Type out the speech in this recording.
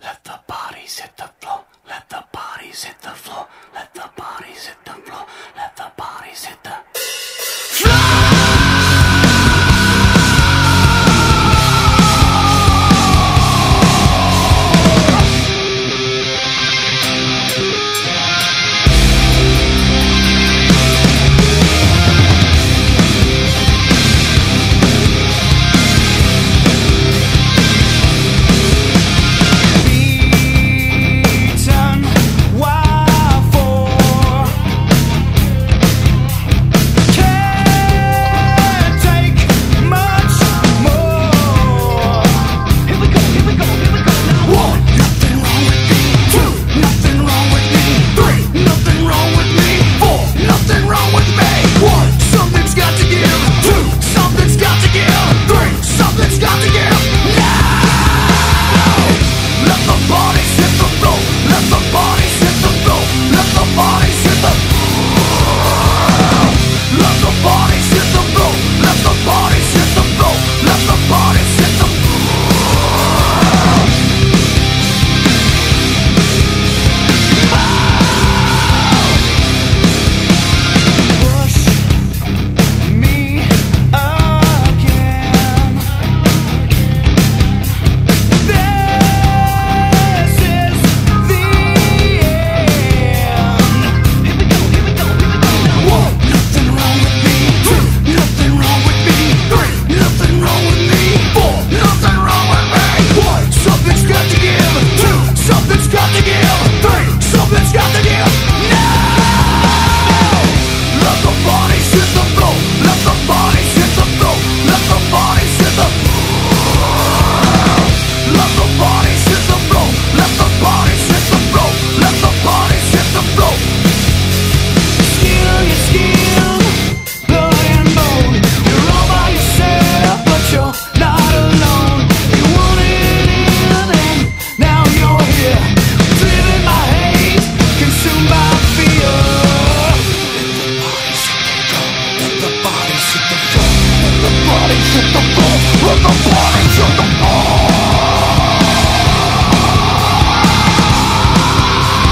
Let the bodies hit the floor. Let the bodies hit the floor. Let the bodies hit the floor. Let the bodies hit the floor. Hit the